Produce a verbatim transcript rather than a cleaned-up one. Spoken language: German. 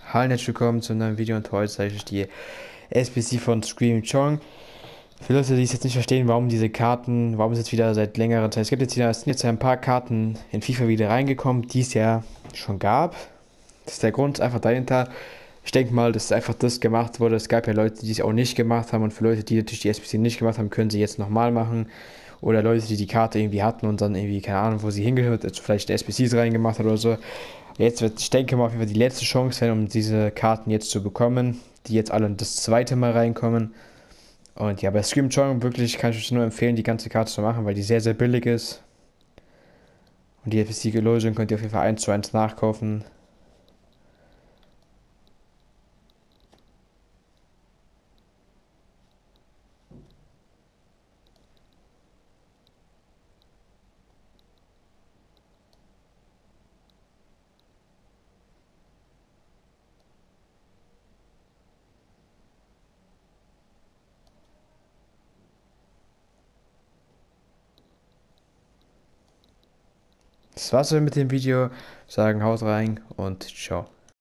Hallo und herzlich willkommen zu einem neuen Video und heute zeige ich die S B C von Screaming Chong. Für Leute, die es jetzt nicht verstehen, warum diese Karten, warum es jetzt wieder seit längerer Zeit, es gibt jetzt wieder, es sind jetzt ein paar Karten in FIFA wieder reingekommen, die es ja schon gab. Das ist der Grund einfach dahinter. Ich denke mal, dass einfach das gemacht wurde. Es gab ja Leute, die es auch nicht gemacht haben und für Leute, die natürlich die S B C nicht gemacht haben, können sie jetzt nochmal machen. Oder Leute, die die Karte irgendwie hatten und dann irgendwie, keine Ahnung, wo sie hingehört, jetzt vielleicht S B Cs reingemacht hat oder so. Jetzt wird, ich denke mal, auf jeden Fall die letzte Chance sein, um diese Karten jetzt zu bekommen, die jetzt alle das zweite Mal reinkommen. Und ja, bei Scream Chong wirklich kann ich euch nur empfehlen, die ganze Karte zu machen, weil die sehr, sehr billig ist. Und die F S C-Lösung könnt ihr auf jeden Fall eins zu eins nachkaufen. Das war's mit dem Video. Sagen, haut rein und ciao.